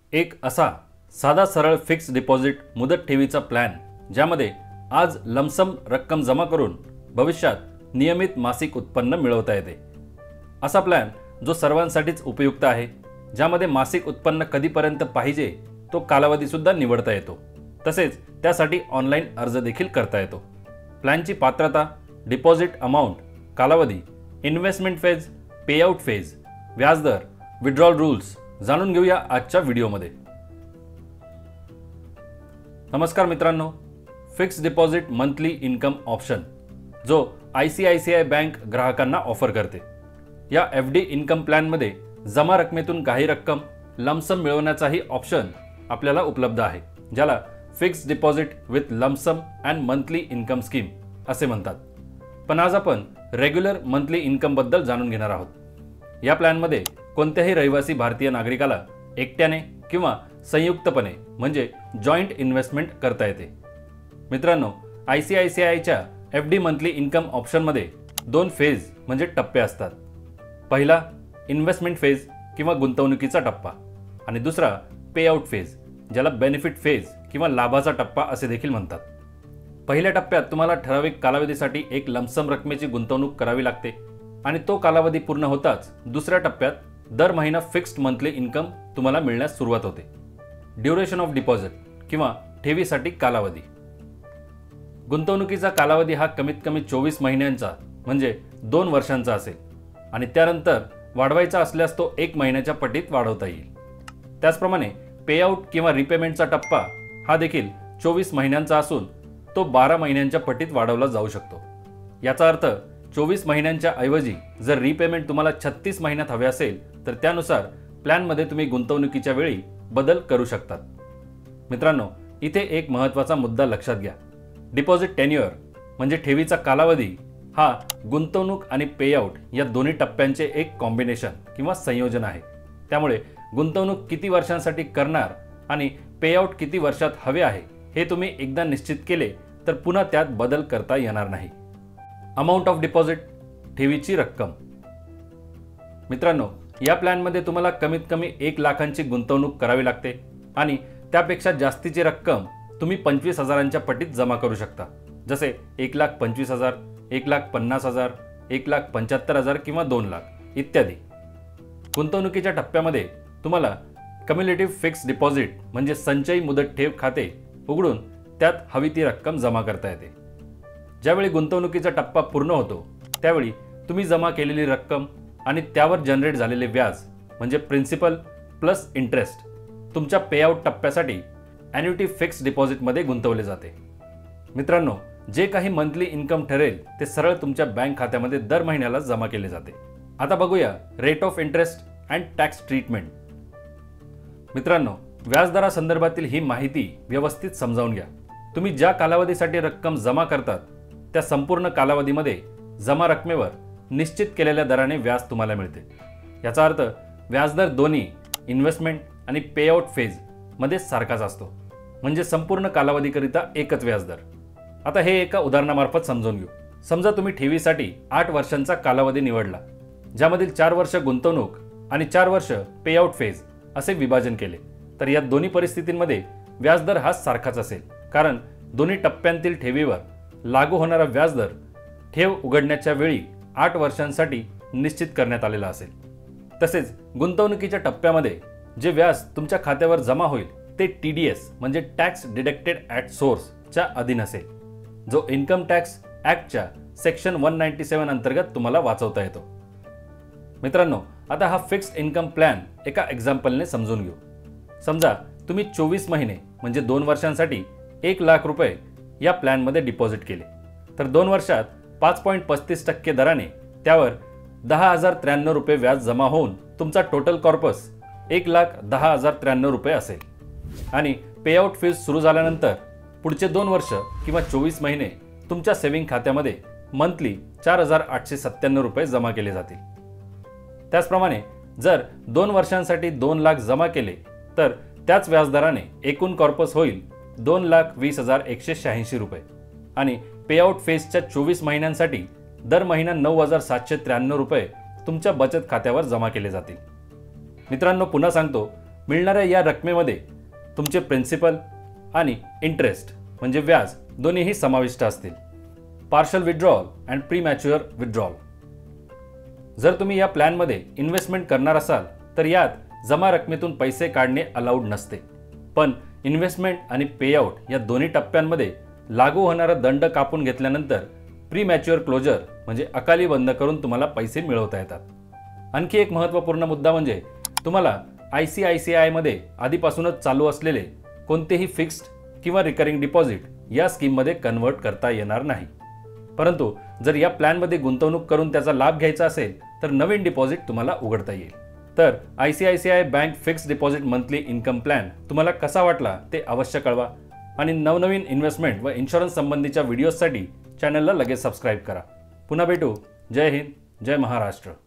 एक असा साधा सरळ फिक्स डिपॉझिट मुदत ठेवीचा प्लॅन ज्यामध्ये आज लमसम रक्कम जमा करून भविष्यात नियमित मासिक उत्पन्न मिळवता येते। असा प्लॅन जो सर्वांसाठीच उपयुक्त आहे, ज्यामध्ये मासिक उत्पन्न कधीपर्यंत पाहिजे तो कालावधी सुद्धा निवडता येतो। तसेच त्यासाठी ऑनलाईन अर्ज देखील करता येतो। प्लॅनची पात्रता, डिपॉझिट अमाउंट, कालावधी, इन्व्हेस्टमेंट फेज, पेआउट फेज, व्याजदर, विड्रॉल रूल्स जाणून घेऊया आजच्या व्हिडिओमध्ये। नमस्कार मित्रांनो, fix deposit monthly income option जो ICICI बँक ग्राहकांना ऑफर करते। या FD इन्कम प्लॅनमध्ये जमा रकमेतून काही रक्कम लमसम मिळवण्याचाही ऑप्शन आपल्याला उपलब्ध आहे, ज्याला fix deposit with lump sum and monthly income scheme असे म्हणतात। पण आज आपण रेग्युलर मंथली इन्कम बद्दल जाणून घेणार आहोत। या प्लॅनमध्ये कोणत्याही रहिवासी भारतीय नागरिकाला एकट्याने किंवा संयुक्तपणे म्हणजे जॉईंट इन्व्हेस्टमेंट करता येते। मित्रांनो, ICICIच्या FD मंथली इन्कम ऑप्शनमध्ये दोन फेज म्हणजे टप्पे असतात। पहिला इन्व्हेस्टमेंट फेज किंवा गुंतवणुकीचा टप्पा आणि दुसरा पेआउट फेज ज्याला बेनिफिट फेज किंवा लाभाचा टप्पा असे देखील म्हणतात। पहिल्या टप्प्यात तुम्हाला ठराविक कालावधीसाठी एक लमसम रकमेची गुंतवणूक करावी लागते आणि तो कालावधी पूर्ण होताच दुसऱ्या टप्प्यात दर महिना फिक्स्ड मंथली इन्कम तुम्हाला मिळण्यास सुरुवात होते। ड्युरेशन ऑफ डिपॉझिट किंवा ठेवीसाठी कालावधी। गुंतवणुकीचा कालावधी हा कमीत कमी 24 महिन्यांचा म्हणजे 2 वर्षांचा असेल आणि त्यानंतर वाढवायचा असल्यास तो 1 महिन्याच्या पटीत वाढवता येईल। त्याचप्रमाणे पेआउट किंवा रिपेमेंटचा टप्पा हा देखील 24 महिन्यांचा असून तो 12 महिन्यांच्या पटीत वाढवला जाऊ शकतो। याचा अर्थ 24 महिन्यांच्या ऐवजी जर रिपेमेंट तुम्हाला 36 महिन्यात हवे असेल तर त्यानुसार प्लॅनमध्ये तुम्ही गुंतवणुकीच्या वेळी बदल करू शकतात। मित्रांनो, इथे एक महत्त्वाचा मुद्दा लक्षात घ्या। डिपॉझिट टेन्युअर म्हणजे ठेवीचा कालावधी हा गुंतवणूक आणि पेआउट या दोन्ही टप्प्यांचे एक कॉम्बिनेशन किंवा संयोजन आहे। त्यामुळे गुंतवणूक किती वर्षांसाठी करणार आणि पेआउट किती वर्षात हवे आहे हे तुम्ही एकदा निश्चित केले तर पुन्हा त्यात बदल करता येणार नाही। अमाउंट ऑफ डिपॉझिट, ठेवीची रक्कम। मित्रांनो, या प्लॅनमध्ये तुम्हाला कमीत कमी 1 लाखांची गुंतवणूक करावी लागते आणि त्यापेक्षा जास्तीची रक्कम तुम्ही 25,000च्या पटीत जमा करू शकता, जसे 1,25,000, 1,50,000, 1,75,000 किंवा 2 लाख इत्यादी। गुंतवणुकीच्या टप्प्यामध्ये तुम्हाला कम्युलेटिव्ह फिक्स डिपॉझिट म्हणजे संचयी मुदत ठेव खाते उघडून त्यात हवी ती रक्कम जमा करता येते। ज्यावेळी गुंतवणुकीचा टप्पा पूर्ण होतो त्यावेळी तुम्ही जमा केलेली रक्कम आणि त्यावर जनरेट झालेले व्याज म्हणजे प्रिन्सिपल प्लस इंटरेस्ट तुमच्या पेआउट टप्प्यासाठी ॲन्युटी फिक्स डिपॉझिटमध्ये गुंतवले जाते। मित्रांनो, जे काही मंथली इन्कम ठरेल ते सरळ तुमच्या बँक खात्यामध्ये दर महिन्याला जमा केले जाते। आता बघूया rate of interest and tax treatment. मित्रांनो, व्याजदरासंदर्भातील ही माहिती व्यवस्थित समजावून घ्या। तुम्ही ज्या कालावधीसाठी रक्कम जमा करतात त्या संपूर्ण कालावधीमध्ये जमा रकमेवर निश्चित केलेल्या दराने व्याज तुम्हाला मिळते। याचा अर्थ व्याजदर दोन्ही इन्व्हेस्टमेंट आणि पेआउट फेज मध्ये सारखाच असतो, म्हणजे संपूर्ण कालावधीकरिता एकच व्याजदर। आता हे एका उदाहरणामार्फत समजून घेऊ। समजा तुम्ही ठेवीसाठी 8 वर्षांचा कालावधी निवडला, ज्यामधील 4 वर्ष गुंतवणूक आणि 4 वर्ष पेआउट फेज असे विभाजन केले, तर या दोन्ही परिस्थितींमध्ये व्याजदर हा सारखाच असेल, कारण दोन्ही टप्प्यांतील ठेवीवर लागू होणारा व्याजदर ठेव उघडण्याच्या वेळी 8 वर्षांसाठी निश्चित करण्यात आलेला असेल। तसेच गुंतवणुकीच्या टप्प्यामध्ये जे व्याज तुमच्या खात्यावर जमा होईल ते TDS म्हणजे टॅक्स डिडक्टेड ॲट सोर्स च्या अधीन असेल, जो इन्कम टॅक्स ॲक्टच्या सेक्शन 197 अंतर्गत तुम्हाला वाचवता येतो। मित्रांनो, आता हा फिक्स्ड इन्कम प्लॅन एका एक्झाम्पलने समजून घेऊ। समजा तुम्ही 24 महिने म्हणजे 2 वर्षांसाठी 1 लाख रुपये या प्लॅनमध्ये डिपॉझिट केले, तर 2 वर्षात 5.35% दराने त्यावर 10,093 रुपये व्याज जमा होऊन तुमचा टोटल कॉर्पस 1,10,093 रुपये असेल आणि पेआउट फीज सुरू झाल्यानंतर पुढचे 2 वर्ष किंवा 24 महिने तुमच्या सेव्हिंग खात्यामध्ये मंथली 4,897 रुपये जमा केले जातील। त्याचप्रमाणे जर 2 वर्षांसाठी 2 लाख जमा केले तर त्याच व्याजदराने एकूण कॉर्पस होईल 2,20,186 रुपये आणि पेआउट फेजच्या 24 महिन्यांसाठी दर महिना 9,793 रुपये तुमच्या बचत खात्यावर जमा केले जातील। मित्रांनो, पुन्हा सांगतो, मिळणाऱ्या या रकमेमध्ये तुमचे प्रिन्सिपल आणि इंटरेस्ट म्हणजे व्याज दोन्हीही समाविष्ट असतील. Partial withdrawal and premature withdrawal. जर तुम्ही या प्लॅनमध्ये इन्व्हेस्टमेंट करणार असाल तर यात जमा रकमेतून पैसे काढणे अलाउड नसते. पण इन्व्हेस्टमेंट आणि पेआउट या दोन्ही टप्प्यांमध्ये लागू होणारा दंड कापून घेतल्यानंतर प्री मॅच्युअर क्लोजर म्हणजे अकाली बंद करून तुम्हाला पैसे मिळवता येतात. आणखी एक महत्त्वपूर्ण मुद्दा म्हणजे तुम्हाला ICICIमध्ये आधीपासूनच चालू असलेले कोणतेही फिक्स्ड किंवा रिकरिंग डिपॉझिट या स्कीममध्ये कन्वर्ट करता येणार नाही. परंतु जर या प्लॅनमध्ये गुंतवणूक करून त्याचा लाभ घ्यायचा असेल तर नवीन डिपॉझिट तुम्हाला उघडता येईल. तर ICICI bank fixed deposit monthly income plan तुम्हाला कसा वाटला ते अवश्य कळवा आणि नवनवीन इन्व्हेस्टमेंट व इन्शुरन्स संबंधीच्या व्हिडिओजसाठी चॅनलला लगेच सबस्क्राईब करा. पुन्हा भेटू. जय हिंद, जय महाराष्ट्र.